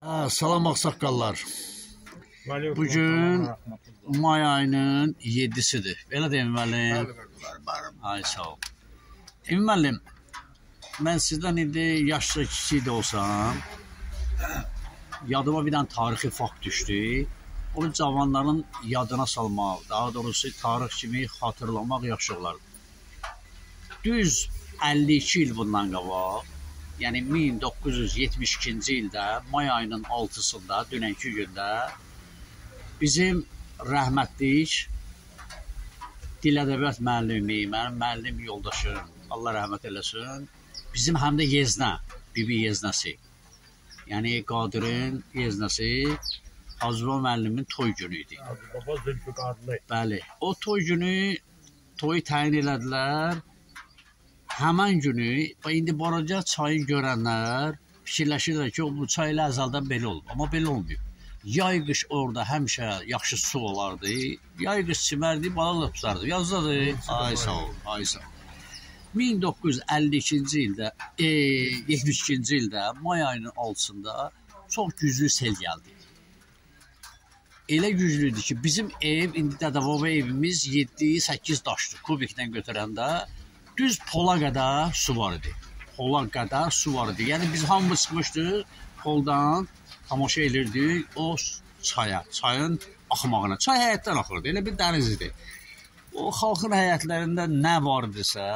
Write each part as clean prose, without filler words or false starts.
Salam ağsaqqallar. Bugün may ayının 7-sidir. Elə deyim müəllim. Ay sağ ol. Müəllim, mən sizdən indi yaşca kiçik də olsam, yadıma bir dənə tarixi fakt düşdü. Onu cavanların yadına salmaq, daha doğrusu tarix kimi xatırlamaq yaxşı olardı. Düz 52 il bundan qabaq, yəni 1972-ci ildə may ayının 6-sında, dünənki gündə bizim rəhmətlik dil ədəbiyyat müəllimi, mənim müəllim yoldaşım, Allah rəhmət eləsin, bizim həm də yeznə, bibi yeznəsi, yəni Qadirin yeznəsi Hacıbaba müəllimin toy günü idi. Hacıbaba Zülfüqarlı. Bəli, o toy günü, toyu təyin elədilər. Həmən günü, indi balaca çayı görənlər fikirləşirlər ki, bu çay ilə əzəldən belə olub, amma belə olmuyor. Yay qış orada həmişə yaxşı su olardı, yay qış çimərdi, balıqla tutardı. Yazdadır, ay sağ ol, ay sağ ol. 1952-ci ildə, 72-ci ildə, may ayının 6-sında çox güclü sel gəldi. Elə güclüydü ki, bizim ev, indi Dədəbaba evimiz 7-8 daşdır, kubikdən götürəndə, düz pola qədər su var idi. Pola qədər su var idi. Yəni biz hamımız çıxmışdıq, poldan tamaşa edirdik o çaya, çayın axmağına. Çay həyətdən axırdı, elə bir dəniz idi. O xalqın həyətlərində nə vardısa,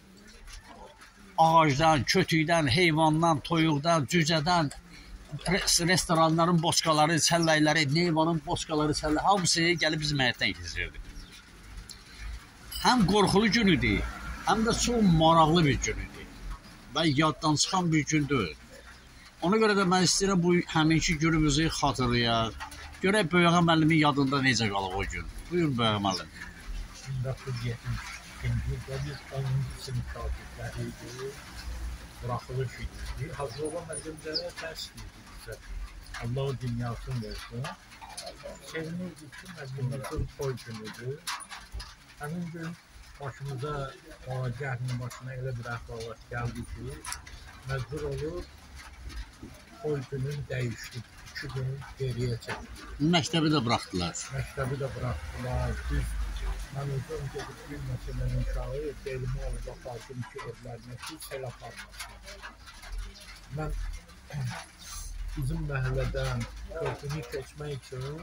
ağacdan, kötükdən, heyvandan, toyuqdan, cücədən, restoranların boçkaları, çəlləkləri, neyvanın boçkaları, çəlləkləri, hamısı gəlib bizim həyətdən keçirdi. Həm qorxulu gün idi, həm də çox maraqlı bir gün idi və yaddan çıxan bir gün deyil. Ona görə də mən istəyirəm bu həminki günümüzü xatırlayaq. Görək Böyüğə müəllimin yadında necə qalıb o gün. Buyurun Böyüğə müəllim. 1972-ci ildə biz 10-cu sinif şagirdləri idi, buraxılış idi. Hacıbaba müəllimlərə dərs edirdi. Allah o dünyasını versin. Sevinirdik ki, müəllimimizin toy günüdür. Həmin gün başımıza, cəhmin başına elə bir əhvalat gəldi ki, məcbur olur, toy günün dəyişdi, 2 gün geriyə çəkdi. Məktəbi də buraxdılar. Məktəbi də buraxdılar. Biz, mən özüm gedib bir məsələnin uşağı, elimi olub apardım ki, evlərinə ki, sel aparmasın. Mən bizim məhəllədən körpünü keçmək üçün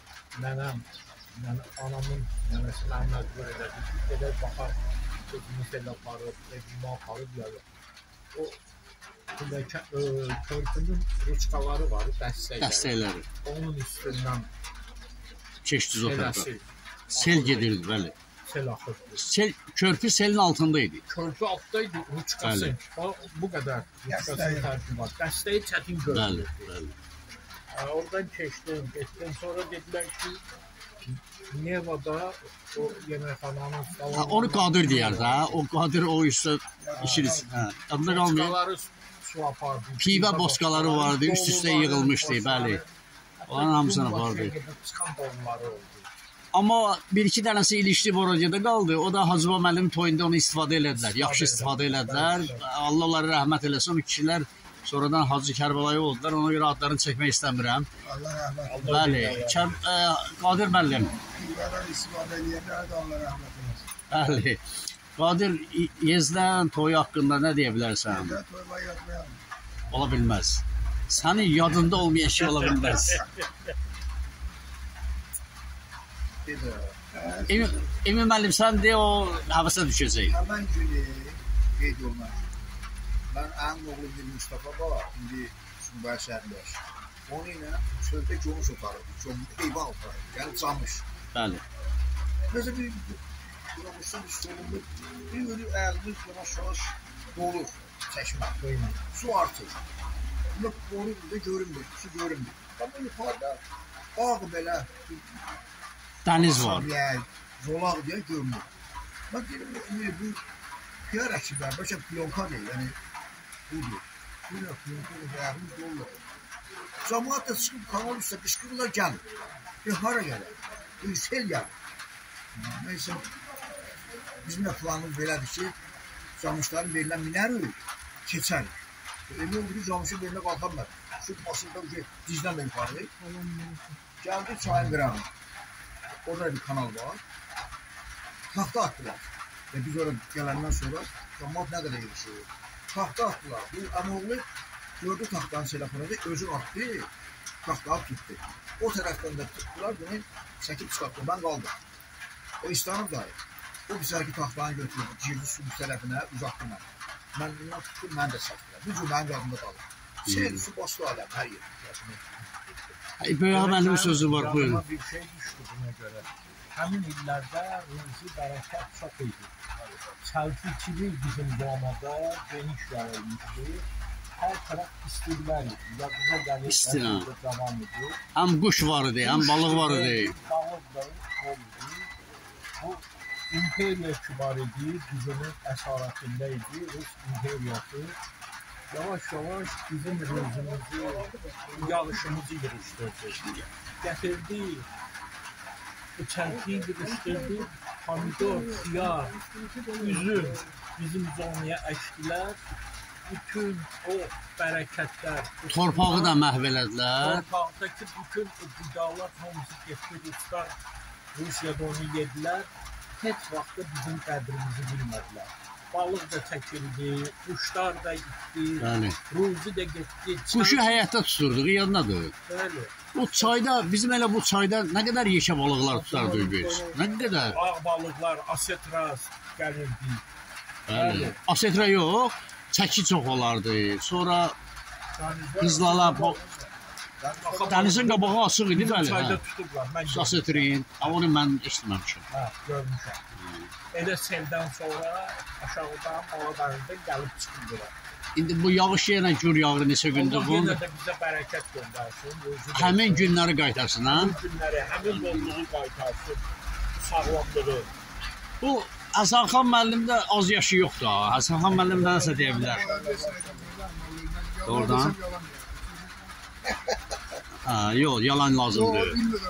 anamın nənəsi mənə məcbur elədi ki, gedək baxar, özümü sel aparıb, evimi aparıb ya yox. O körpünün ruçkaları var, dəstəkləri. Onun üstündən keçdiniz o tərəfə. Sel gedirdi, bəli. Sel axırdı. Körpü selin altındaydı. Körpü altdaydı, ruçkası. Bu qədər ruçkasının tərki var. Dəstəyi çətin görünürdü. Bəli. Oradan keçdim, sonra dedilər ki, Nevada o yeməkxananın salonu... Onu Qadir deyər də, o Qadir o üstə işiniz. Adında qalmıyor. Boçkaları su apardı. Pivə boçkaları vardı, üst-üstə yığılmışdı, bəli. Onların hamısını apardı. Çıxan donları oldu. Amma bir-iki dənəsi ilişdi Borodiyada qaldı. O da Hacıbaba müəllimin toyunda onu istifadə elədilər. Yaxşı istifadə elədilər. Allah onları rəhmət eləsin. O kişilər sonradan Hacı Kərbəlayı oldular. Ona görə adlarını çəkmək istəmirəm. Allah rəhmət eləsin. Bəli. Qadir müəllim. Bunlardan istifadə edənlər də Allah rəhmət eləsin. Bəli. Qadir, Yeznən toyu haqqında nə deyə bilərsən? Toyma yazmayalım. Ola bilməz. Sənin yadında olmayan şey ola bilməz. Emin müəllim, sən de o havasına düşəcək. Həmən günü qeyd olmaq. Mən əmin oğlu bir Mustafa var, indi Sumqaya şəhərlər. Onu ilə çöldə gömüş otarırdı, heyvan otarırdı, yəni camış. Bəli. Nəsə bir quramışdan üstünlüğü, bir ölü əlimiz yavaş-yavaş dolur çəşmə, su artır. Bunda boru burada görünmür, su görünmür. Amma yuxarıda ağ belə dəniz var. Zolaq deyə görünür. Mən deyirəm, bu PR əksiblər, başa plonka deyil, yəni budur. Plonka deyəmiz dolur. Cəmaat da çıxıb kanal üstə qışqırırlar, gəlir. Hara gəlir? Bir sel gəlir. Neysə, bizim də planımız belədir ki, camışların verilən minərik, keçərik. Emin oldu ki, camışın verilən qalxanlar. Şu maşında dizdən yuxarı. Gəldi çayın qırağına. Orada bir kanal var. Taxta attılar. Biz oraya gələndən sonra cəmaət nə qədər yığışır. Taxta attılar. Bu əmoğlu gördü taxtanın selafonu özü attı. Taxtanı tutdu. O tərəfdən də tutdular. Bunu çəkib çıxartdı. Ben qaldım. O İstanım dayı. O bir sərki taxtanı götürdü. Girdi su bir tərəfinə uzatdı mən. Mən bundan tutdum, mən də çəkdim. Bu cür mənim yadımda qalır. Seyir su basdı aləm hər yer. Böyük mənim sözü var, buyurun. Bir şey düşdü buna görə. Həmin illərdə ruzi bərəkət çox idi. Çəltikçilik bizim zonada geniş yayılmışdı. Hər tərəf istirlər idi. Yadına gəlir, devam edir. Həm quş var idi, həm balıq var idi. Balıq da oldu. Bu imperiya kibar idi, düzünün əsarətində idi. Rus imperiyası yavaş-yavaş bizim ruzumuzu, yağışımızı yığışdırdı. Gətirdi, çəlkiyi yığışdırdı, pomidor, xiyar, üzüm bizim zonaya əkdilər. Bütün o bərəkətlər, torpağı da məhv elədilər. Torpaqdakı bütün o qidalar hamısı getdi, Ruslar Rusiyada onu yedilər. Heç vaxtda bizim qədrimizi bilmədilər. Balıq da çəkildi, quşlar da gitti, ruzi də getdi. Quşu həyətdə tuturduq, yadındadır. Bəli. O çayda, bizim elə bu çayda nə qədər yeşə balıqlar tutardıq biz? Nə qədər? Ağ balıqlar, asetraz gəlirdi. Bəli. Asetra yox, çəki çox olardı. Sonra qızlala, dənizin qabağı açıq idi, bəli. Çayda tutublar, mən görmüşəm. Asetrin, onu mən eşitməmişəm. Hə, görmüşəm. Elə seldən sonra aşağıdan Ağdağ'da gəlib çıxırdılar. İndi bu yağış yenə gür yağır neçə gündür bu. Allah yenə də bizə bərəkət göndərsin. Həmin günləri qaytarsın, hə? Həmin günləri, həmin bolluğu qaytarsın, sağlamlığı. Bu Həsən xan müəllimdə az yaşı yoxdur ha. Həsən xan müəllim nəsə deyə bilər. Doğrudan. Ha, yox, yalan lazımdır.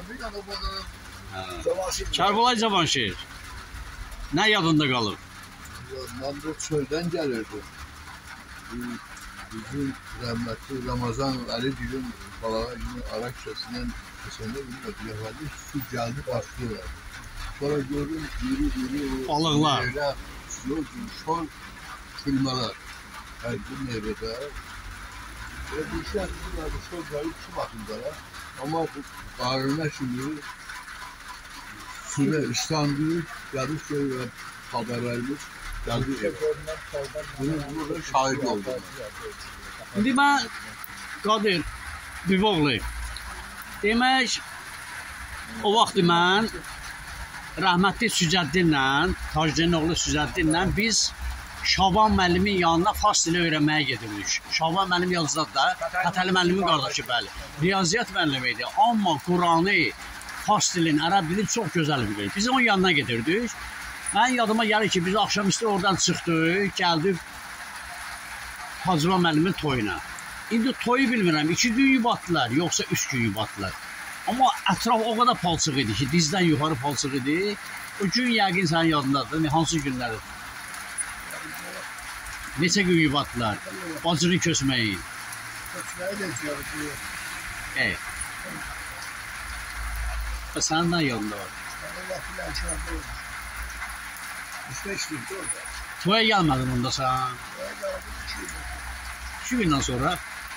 Kərbalay Cavanşir. Nə yadında qalır? Mamdod çöldən gəlirdi. Bizim rəhmətli Ramazan Ali Gül'ün balağa günü Arak şəsindən keçəndə bilmədi, su gəldi başlıyorlar. Sonra gördüm, yürü balıqlar. Şol kırmalar. Hər gün meyvədə. Bir şey yaptılar, şol gəlib su batındalar. Ama qarına şimdi suda ıslandı, yarış ve haberlerimiz geldi. Bunu burada şahit oldum. İndi mən Qadir Biboğlu. Demək, o vaxt mən rəhmətli Sücəddinlə, Tacdinin oğlu Sücəddinlə biz Şaban müəllimin yanına fars dili öyrənməyə gedirdik. Şaban müəllim yazıdadır da, Fətəli müəllimin qardaşı, bəli. Riyaziyyat müəllimi idi, amma Quranı, fars dilini, ərəb dilini çox gözəl bilir. Biz onun yanına gedirdik. Mən yadıma gəlir ki, biz axşamüstü oradan çıxdıq, gəldik Hacıvan müəllimin toyuna. İndi toyu bilmirəm, 2 gün yubatdılar, yoxsa 3 gün yubatdılar. Amma ətraf o qədər palçıq idi ki, dizdən yuxarı palçıq idi. O gün yəqin sənin yadındadır, hansı günləri? Neçə gün yubatdılar, bacını kösməyi. Kösməyi də içiyoruz. Sənin nə yadında var? İşte işləyirdi orada. Toya gəlmədin onda sən? 2 gündən sonra?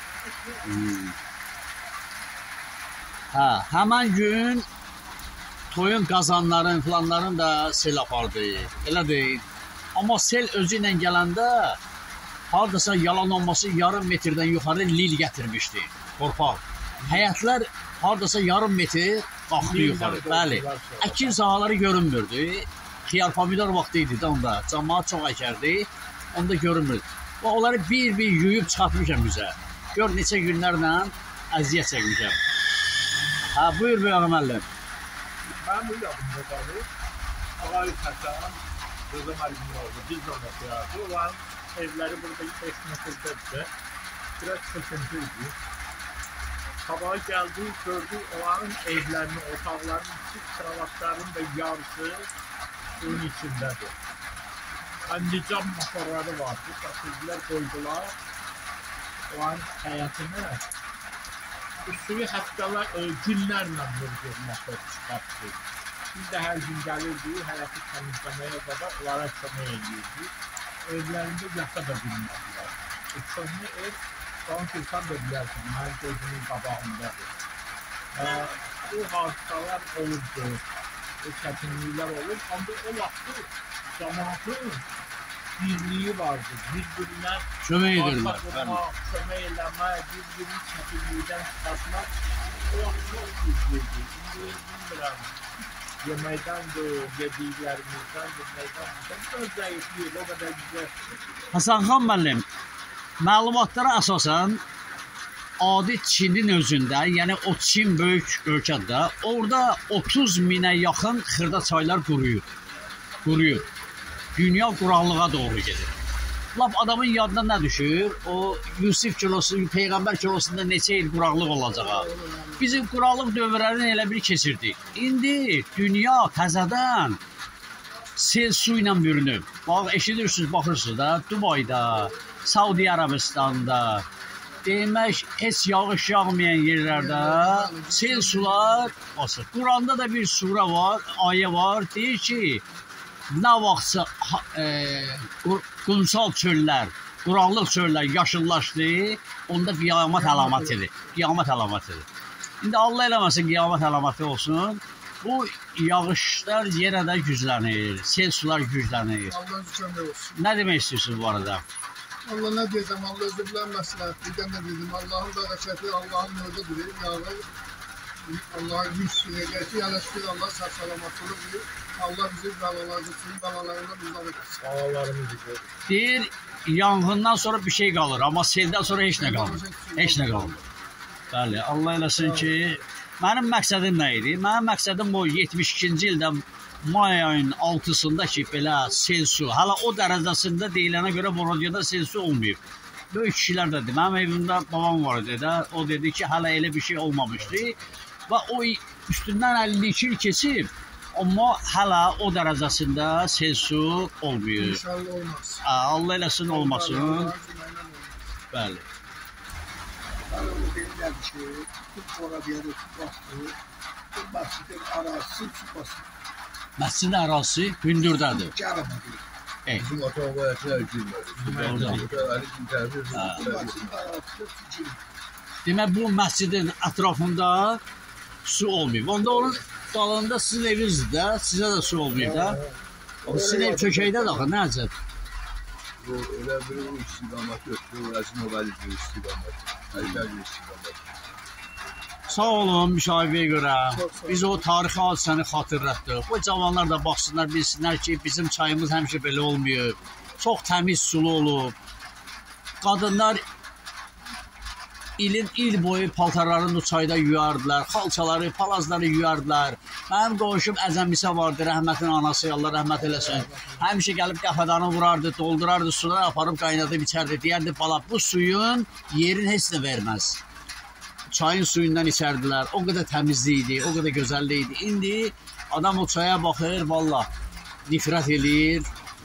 Hə, həmən gün toyun qazanların, filanların da sel apardı, elə deyil. Amma sel özü ilə gələndə haradasa yalan olması yarım metrdən yuxarı lil gətirmişdi, torpaq. Həyətlər haradasa yarım metr qalxdı yuxarı, bəli. Əkin sahaları görünmürdü. Xiyar pomidor vaxtı idi də onda, cəmaat çox əkərdi, onda görünmürdü. Onları bir-bir yuyub çıxartmışam bizə. Gör neçə günlərlə əziyyət çəkmişəm. Hə, buyur Böyük müəllim. Mən bu yadımda qalır. Ağay Xəsən, Rıza müəllimin oğlu, biz də oxuyardı. Onların evləri burada 5 metrdə biraz çöküntü idi. Sabaha gəldik, gördük onların evlərini, otaqlarının içi, kravatların da yarısı suyun içindədir. Anlicam motorları vardı, satırdılar, qoydular. Onların həyatını suyu həftələr, günlərlə vurduğu motor çıxartdı. Biz də hər gün gəlirdik, həyatı təmizləməyə qədər onlara kömək edirdik. Evlərində yata da bilmədilər. Köhnə ev, son tilsan da bilərsən, mənim gözümün qabağındadır. Bu hadisələr olurdu, çətinliklər olur. Ancaq o vaxtı cəmaatın birliyi vardı, bir-birinə kömək edirlər. Kömək eləmək, bir-birini çətinlikdən çıxartmaq. O vaxt çox güclüydü. İndi bilmirəm, yeməkdəndir, yediklərimizdən, çox zəifliyir, o qədər güzel. Hasan xan müəllim, məlumatlara əsasən adi Çinin özündə, yəni o Çin böyük ölkədə, orada 30 minə yaxın xırda çaylar quruyub. Dünya quraqlığa doğru gedir. Lap adamın yadına nə düşür? O Yusif kilosu, Peyğəmbər kilosunda neçə il quraqlıq olacağı. Bizim quraqlıq dövrlərini elə bir keçirdik. İndi dünya təzədən sel su ilə bürünüb. Bax, eşidirsiniz, baxırsınız da, Dubayda, Saudi Arabistan'da, demək, heç yağış yağmayan yerlərdə sel sular basır. Quranda da bir sura var, ayə var, deyir ki, nə vaxtsa qumsal çöllər, quraqlıq çöllər yaşıllaşdı, onda qiyamət əlamətidir. Qiyamət əlamətidir. İndi Allah eləməsin qiyamət əlaməti olsun. Bu yağışlar yenə də güclənir, sel sular güclənir. Allah'ın kömək olsun. Nə demək istəyirsiniz bu arada? Allah nə deyəcəm, Allah özü bilən məsləhət. Birdən də dedim, Allahın bərəkəti, Allahın növdədir, yağı. Allah'a güç edəcək ki, yəni şükür Allah sağ-salamatçılıq verir. Allah bizi bəlalarından uzaq etsin. Ağalarımızı görür. Deyir, yanğından sonra bir şey qalır, amma seldən sonra heç nə qalmır. Heç nə qalmır. Bəli, Allah eləsin ki, mənim məqsədim nə idi? Mənim məqsədim bu 72-ci ildə may ayının 6-sında ki, belə sel su, hala o dərəcəsində deyilənə görə Borodiyada sel su olmayıb. Böyük kişilər də dedi, mənim evimdə babam var dedi, o dedi ki, hala elə bir şey olmamışdı və o üstündən 52 il keçib, amma hala o dərəcəsində sel su olmuyor. İnşallah olmaz. Allah eləsin olmasın. Bəli. Hanım dediler ki, tut Borodiyada su bastı, bu mescidin arası su bastı. Məscid ərazisi hündürdədir. Kərəmədi. Bizim otomobilətlər girmir. Demək, bu məscidin ətrafında su olmayıb. Onda onun dalında sizin evinizdir də, sizə də su olmayıb da. Sizin ev çökəkdədir axı, nə əcəb? Bu, elə bir o istiqamət yoxdur, Əzim Oğali bir istiqamət. Əllər bir istiqamət. Sağ olun müşahibəyə görə. Biz o tarixi hadisəni xatırlatdıq. Bu cavanlar da baxsınlar, bilsinlər ki, bizim çayımız həmişə belə olmuyor. Çox təmiz sulu olub. Qadınlar il boyu paltarlarını çayda yuyardılar, xalçaları, palazları yuyardılar. Mənim qonşum Əzəmisə vardı, rəhmətin anası, Allah rəhmət eləsin. Həmişə gəlib qəfədanı vurardı, doldurardı, sular aparıb qaynadıb içərdi. Deyərdi, bala, bu suyun yerin heç də verməz. Çayın suyundan içərdilər, o qədər təmizlik idi, o qədər gözəllik idi. İndi adam o çaya baxır, valla, nifrət eləyir.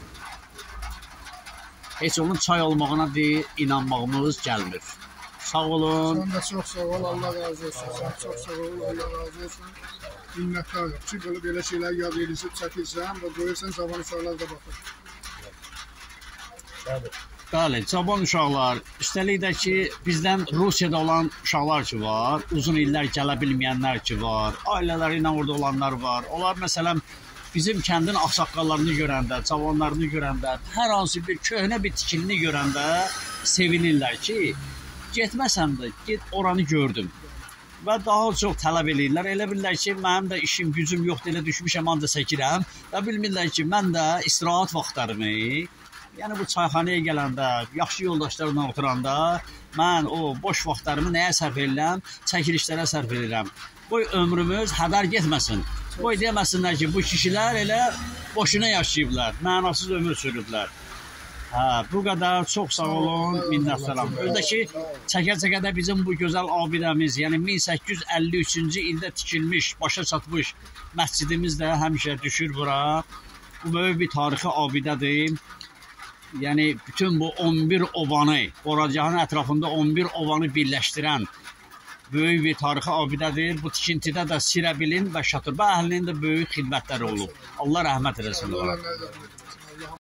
Heç onun çay olmağına inanmağımız gəlmir. Sağ olun. Sən də çox sağ ol, Allah razı olsun. Sən çox sağ ol, Allah razı olsun. Minnətdarım ki, belə şeylər yad edilib çəkilsən və qoyursan cavan uşaqlar da baxır. Bəli, cavan uşaqlar, üstəlik də ki, bizdən Rusiyada olan uşaqlar ki var, uzun illər gələ bilməyənlər ki var, ailələri ilə orada olanlar var. Onlar məsələn, bizim kəndin ağsaqqallarını görəndə, cavanlarını görəndə, hər hansı bir köhnə bir tikilini görəndə sevinirlər ki, getməsəm də, get oranı gördüm. Və daha çox tələb edirlər. Elə bilirlər ki, mənim də işim, gücüm yoxdur, elə düşmüşəm, ancaq çəkirəm. Və bilmirlər ki, mən də istirahət vaxtlarımı, yəni bu çayxanaya gələndə, yaxşı yoldaşlarla oturanda, mən o boş vaxtlarımı nəyə sərf edirəm? Çəkilişlərə sərf edirəm. Qoy ömrümüz hədər getməsin. Qoy deməsinlər ki, bu kişilər elə boşuna yaşayıblar, mənasız ömür sürüblər. Bu qədər çox sağ olun, minnətdaram. Özdəki çəkə-çəkə də bizim bu gözəl abidəmiz, yəni 1853-cü ildə tikilmiş, başa çatmış məscidimiz də həmişə düşür bura. Bu böyük bir tarixi abidədir. Yəni bütün bu 11 ovanı, Borodiyağın ətrafında 11 ovanı birləşdirən böyük bir tarixi abidədir. Bu tikintidə də Sirəbilin və Şaturba əhlinin də böyük xidmətləri olub. Allah rəhmət eləsin. Allah rəhmət eləsin.